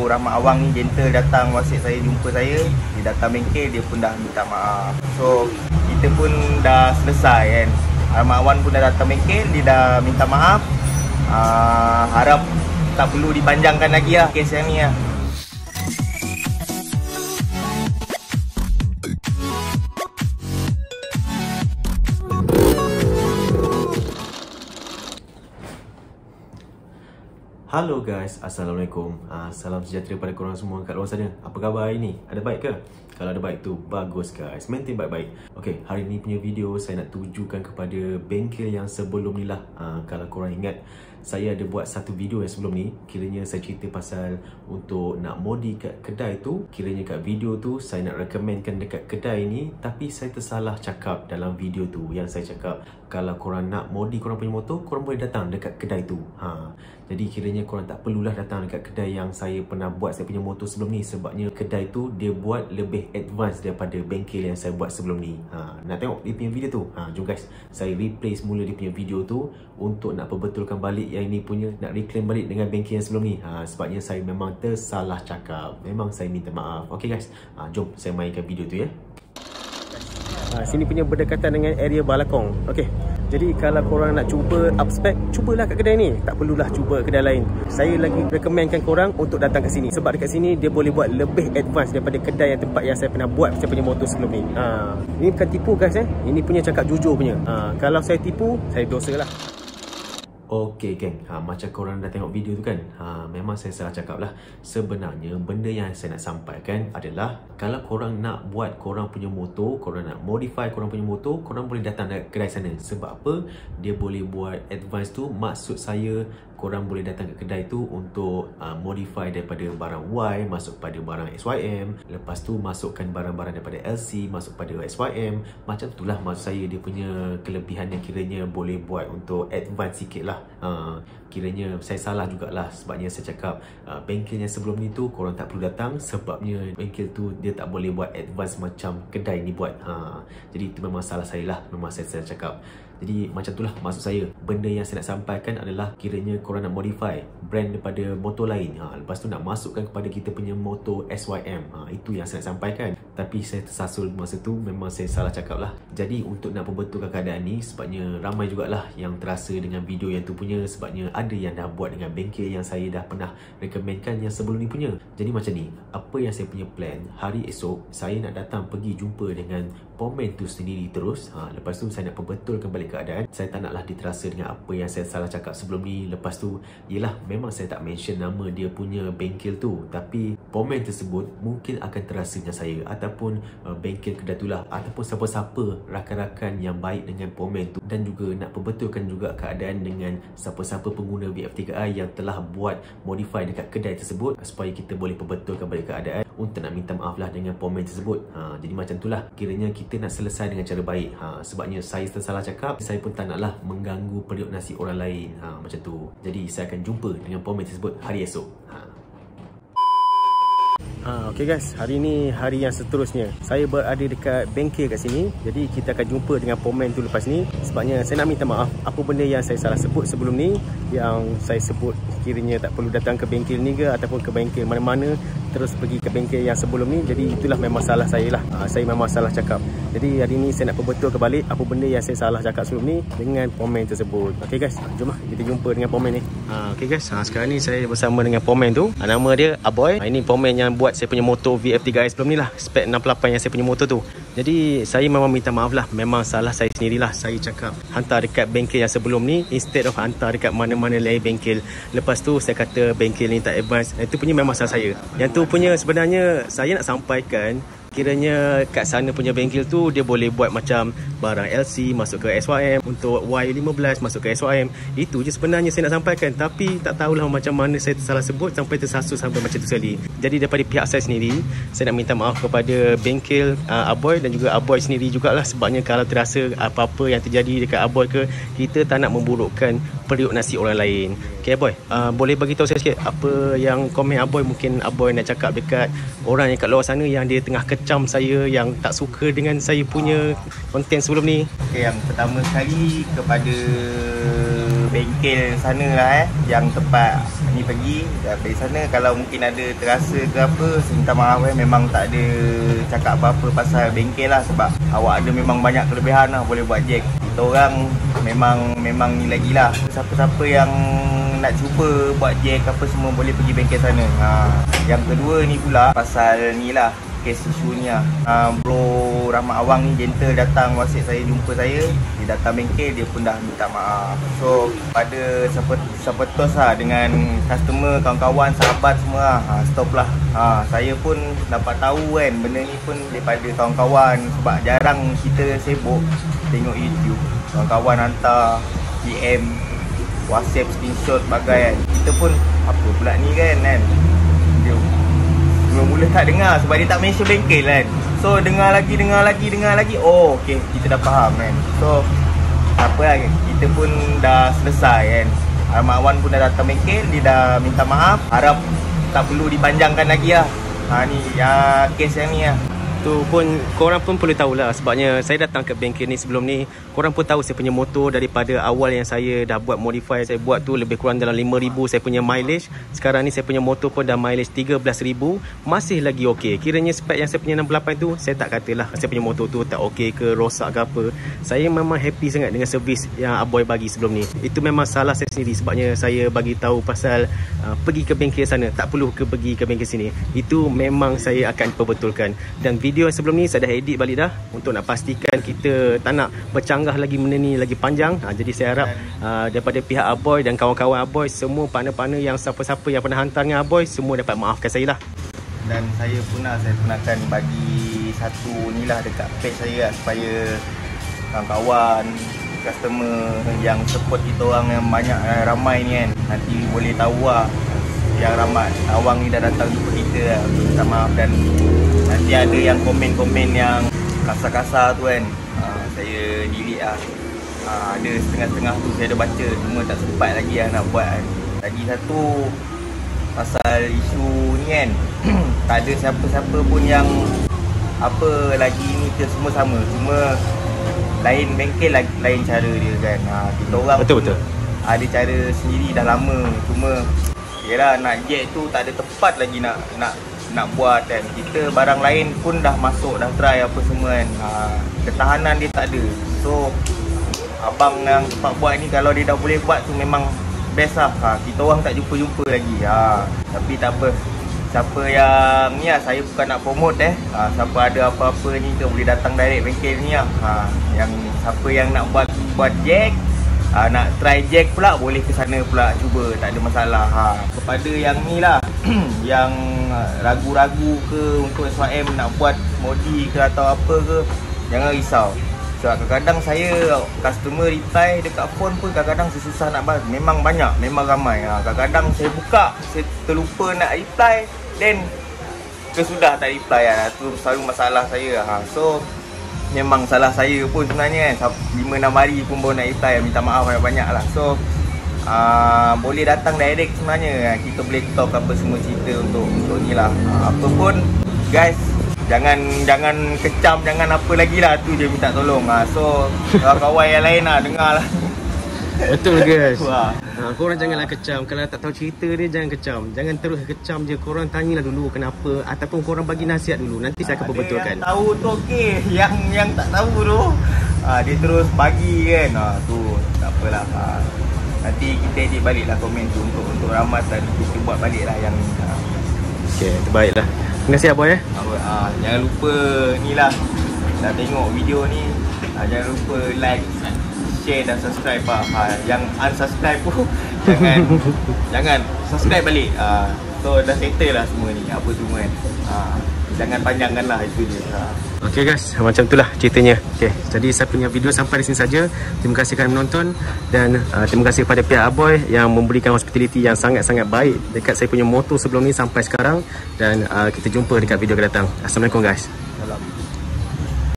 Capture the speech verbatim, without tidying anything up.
Rahmat Awang ni gentle datang WhatsApp saya, jumpa saya, dia datang bengkel, dia pun dah minta maaf. So kita pun dah selesai kan. Rahmat Awang pun dah datang bengkel, dia dah minta maaf. uh, Harap tak perlu dipanjangkan lagi lah kes yang ni lah. Halo guys, Assalamualaikum. uh, Salam sejahtera pada korang semua kat luar sana. Apa khabar hari ni? Ada baik ke? Kalau ada baik tu, bagus guys. Maintain baik-baik. Ok, hari ni punya video saya nak tujukan kepada bengkel yang sebelum ni lah. uh, Kalau korang ingat, saya ada buat satu video yang sebelum ni. Kiranya saya cerita pasal untuk nak modi kat kedai tu. Kiranya kat video tu saya nak recommendkan dekat kedai ni, tapi saya tersalah cakap dalam video tu. Yang saya cakap, kalau korang nak modi korang punya motor, korang boleh datang dekat kedai tu. ha. Jadi kiranya korang tak perlulah datang dekat kedai yang saya pernah buat saya punya motor sebelum ni. Sebabnya kedai tu dia buat lebih advance daripada bengkel yang saya buat sebelum ni. ha. Nak tengok dia punya video tu? Ha, jom guys, saya replay semula dia punya video tu untuk nak perbetulkan balik yang ini punya, nak reclaim balik dengan bengkel yang sebelum ni. ha, Sebabnya saya memang tersalah cakap. Memang saya minta maaf. Ok guys, ha, jom saya mainkan video tu ya. Ha, sini punya berdekatan dengan area balakong. Okey. Jadi kalau korang nak cuba up spec, cubalah kat kedai ni. Tak perlulah cuba kedai lain. Saya lagi recommendkan korang untuk datang ke sini. Sebab dekat sini dia boleh buat lebih advance daripada kedai yang tempat yang saya pernah buat saya punya motor sebelum ni. Ha, ini bukan tipu guys eh. Ini punya cakap jujur punya. Ha, kalau saya tipu, saya dosa lah. Ok geng, ha, macam korang dah tengok video tu kan, ha, memang saya salah cakap lah. Sebenarnya benda yang saya nak sampaikan adalah, kalau korang nak buat korang punya motor, korang nak modify korang punya motor, korang boleh datang ke kedai sana. Sebab apa? Dia boleh buat advance tu. Maksud saya, korang boleh datang ke kedai tu untuk uh, modify daripada barang Y masuk pada barang S Y M. Lepas tu masukkan barang-barang daripada L C masuk pada S Y M. Macam itulah maksud saya, dia punya kelebihan yang kiranya boleh buat untuk advance sikit lah. uh, Kiranya saya salah jugalah. Sebabnya saya cakap uh, bengkel yang sebelum ni tu korang tak perlu datang. Sebabnya bengkel tu dia tak boleh buat advance macam kedai ni buat. uh, Jadi itu memang salah saya lah. Memang saya salah cakap. Jadi macam itulah maksud saya. Benda yang saya nak sampaikan adalah, kiranya korang nak modify brand daripada motor lain, ha, lepas tu nak masukkan kepada kita punya motor S Y M. ha, Itu yang saya nak sampaikan. Tapi saya tersasul masa tu. Memang saya salah cakap lah. Jadi untuk nak perbetulkan keadaan ni, sebabnya ramai jugalah yang terasa dengan video yang tu punya. Sebabnya ada yang dah buat dengan bengkel yang saya dah pernah recommendkan yang sebelum ni punya. Jadi macam ni, apa yang saya punya plan, hari esok saya nak datang pergi jumpa dengan pomen tu sendiri terus. ha, Lepas tu saya nak perbetulkan balik keadaan. Saya tak naklah diterasa dengan apa yang saya salah cakap sebelum ni. Lepas tu, yelah, memang saya tak mention nama dia punya bengkel tu, tapi pomen tersebut mungkin akan terasa dengan saya, ataupun uh, bengkel kedai tu lah, ataupun siapa-siapa rakan-rakan yang baik dengan pomen tu. Dan juga nak perbetulkan juga keadaan dengan siapa-siapa pengguna V F tiga i yang telah buat modify dekat kedai tersebut, supaya kita boleh perbetulkan balik keadaan untuk nak minta maaf lah dengan pomen tersebut. ha, Jadi macam itulah, kiranya kita nak selesai dengan cara baik. ha, Sebabnya saya tersalah cakap, saya pun tak naklah mengganggu periuk nasi orang lain. ha, Macam tu. Jadi saya akan jumpa dengan pomen tersebut hari esok. ha. Ha, okay guys, hari ni hari yang seterusnya. Saya berada dekat bengkel kat sini. Jadi kita akan jumpa dengan pomen tu lepas ni. Sebabnya saya nak minta maaf apa benda yang saya salah sebut sebelum ni, yang saya sebut kiranya tak perlu datang ke bengkel ni ke, ataupun ke bengkel mana-mana terus pergi ke bengkel yang sebelum ni. Jadi itulah memang salah saya lah. ha, Saya memang salah cakap. Jadi hari ni saya nak perbetul kembali apa benda yang saya salah cakap sebelum ni dengan pomen tersebut. Okay guys, jom lah kita jumpa dengan pomen ni. ha, Okay guys, ha, sekarang ni saya bersama dengan pomen tu. ha, Nama dia Aboy. ha, Ini pomen yang buat saya punya motor V F tiga i sebelum ni lah, spek enam puluh lapan yang saya punya motor tu. Jadi saya memang minta maaf lah. Memang salah saya sendirilah. Saya cakap hantar dekat bengkel yang sebelum ni instead of hantar dekat mana-mana lain bengkel. Lepas tu saya kata bengkel ni tak advance. Itu punya memang salah saya. Yang tu punya sebenarnya saya nak sampaikan, kiranya kat sana punya bengkel tu dia boleh buat macam barang L C masuk ke S Y M, untuk Y lima belas masuk ke S Y M. Itu je sebenarnya saya nak sampaikan. Tapi tak tahulah macam mana saya salah sebut sampai tersasul sampai macam tu sekali. Jadi daripada pihak saya sendiri, saya nak minta maaf kepada bengkel uh, Aboy dan juga Aboy sendiri jugalah. Sebabnya kalau terasa apa-apa yang terjadi dekat Aboy ke, kita tak nak memburukkan periuk nasi orang lain. Okay Aboy, uh, boleh bagi tahu saya sikit apa yang komen Aboy? Mungkin Aboy nak cakap dekat orang yang kat luar sana yang dia tengah kecam saya, yang tak suka dengan saya punya konten sebelum ni. Okay, yang pertama sekali kepada bengkel sana lah eh, yang tempat ni pergi. Dari sana kalau mungkin ada terasa ke apa, saya minta maaf eh, memang tak ada cakap apa-apa pasal bengkel lah, sebab awak ada memang banyak kelebihan lah, boleh buat jack. Kita orang memang memang ni lagi lah, siapa-siapa yang nak cuba buat jack apa semua boleh pergi bengkel sana. Ha. Yang kedua ni pula pasal ni lah, kes isu ni lah. Ha, bro Rahmat Awang ni gentle datang WhatsApp saya, jumpa saya, dia datang bengkel, dia pun dah minta maaf. So pada sepetos lah dengan customer, kawan-kawan, sahabat semua, ha, stop lah. Ha, saya pun dapat tahu kan benda ni pun daripada kawan-kawan, sebab jarang kita sibuk tengok YouTube. Kawan-kawan hantar D M, WhatsApp, screenshot bagai kan. Kita pun apa pula ni kan kan. Dia mula-mula tak dengar sebab dia tak mention bengkel kan. So dengar lagi, dengar lagi, dengar lagi. Oh okey, kita dah faham kan. So apa lah, kita pun dah selesai kan. Rahmat Wan pun dah datang bengkel, dia dah minta maaf. Harap tak perlu dipanjangkan lagi lah. Ha ni ya, kes yang ni lah. Tu pun korang pun perlu tahulah, sebabnya saya datang ke bengkel ni sebelum ni, korang pun tahu saya punya motor daripada awal yang saya dah buat modify, saya buat tu lebih kurang dalam lima ribu saya punya mileage. Sekarang ni saya punya motor pun dah mileage tiga belas ribu, masih lagi okey. Kiranya spek yang saya punya enam puluh lapan tu, saya tak katalah saya punya motor tu tak okey ke, rosak ke apa. Saya memang happy sangat dengan servis yang Aboy bagi sebelum ni. Itu memang salah saya sendiri, sebabnya saya bagi tahu pasal uh, pergi ke bengkel sana, tak perlu ke pergi ke bengkel sini. Itu memang saya akan perbetulkan. Dan video yang sebelum ni saya dah edit balik dah untuk nak pastikan kita tak nak bercanggah lagi benda ni lagi panjang. Ha, jadi saya harap uh, daripada pihak Aboy dan kawan-kawan Aboy, semua partner-partner yang siapa-siapa yang pernah hantar dengan Aboy, semua dapat maafkan saya lah. Dan saya pun lah, saya pun akan bagi satu ni lah dekat page saya lah, supaya kawan-kawan, customer yang support kita orang yang banyak, ramai ni kan, nanti boleh tahu lah yang Rahmat Awang ni dah datang jumpa kita lah. Minta maaf, dan nanti ada yang komen-komen yang kasar-kasar tu kan, uh, saya delete lah. uh, Ada setengah-setengah tu saya dah baca, cuma tak sempat lagi lah nak buat kan. Lagi satu pasal isu ni kan, tak ada siapa-siapa pun yang apa lagi ni ke, semua sama, cuma lain bengkel lagi, lain cara dia kan. ha, Kita orang betul-betul ada cara sendiri dah lama, cuma yelah nak jack tu tak ada tempat lagi nak nak nak buat kan. Kita barang lain pun dah masuk, dah try apa semua kan. Ha, ketahanan dia tak ada. So abang yang tempat buat ni, kalau dia dah boleh buat tu memang best lah. Ha, kita orang tak jumpa-jumpa lagi. Ha, tapi tak apa. Siapa yang ni lah, saya bukan nak promote eh. Ha, siapa ada apa-apa ni ke, boleh datang direct bengkel ni lah. Ha, yang siapa yang nak buat buat jack, Ha, nak try jack pula, boleh ke sana pula cuba, tak ada masalah. Ha, kepada yang ni lah yang ragu-ragu ke untuk S Y M nak buat modi ke atau apa ke, jangan risau. Sebab kadang-kadang saya customer reply dekat phone pun kadang-kadang saya susah nak balas. Memang banyak, memang ramai. Ha, kadang-kadang saya buka, saya terlupa nak reply, then kesudah tak reply lah. Itu selalu masalah saya. Ha, so memang salah saya pun sebenarnya kan, lima enam hari pun baru nak reply, minta maaf banyak-banyak lah. So uh, boleh datang direct sebenarnya, kita boleh talk apa semua cerita untuk untuk ni lah. uh, Apa pun guys, jangan jangan kecam, jangan apa lagi lah, tu je minta tolong. uh, So kawan-kawan yang lain lah, dengar lah. Betul guys. Wah. Ha, korang janganlah kecam. Kalau tak tahu cerita dia, jangan kecam. Jangan terus kecam je. Korang tanyalah dulu kenapa, ataupun korang bagi nasihat dulu. Nanti saya akan perbetulkan. Yang tahu tu okey, yang yang tak tahu tu ha, dia terus bagi kan. Ha, tu tak apalah. Ha, nanti kita edit baliklah komen tu untuk untuk Rahmat, dan kita buat baliklah yang ha. Okey, terbaiklah. Terima kasih Aboy eh. Ha, jangan lupa ni lah, dah tengok video ni, ha, jangan lupa like, share dan subscribe lah. Ha, yang unsubscribe pun jangan jangan subscribe balik. Ha, so dah settle lah semua ni, apa semua kan. Ha, jangan panjangkan lah, itu je. Ha. Okay guys, macam itulah ceritanya. Okay, jadi saya punya video sampai di sini saja. Terima kasih kerana menonton, dan uh, terima kasih kepada pihak Aboy yang memberikan hospitality yang sangat-sangat baik dekat saya punya motor sebelum ni sampai sekarang. Dan uh, kita jumpa dekat video akan datang. Assalamualaikum guys. Salam.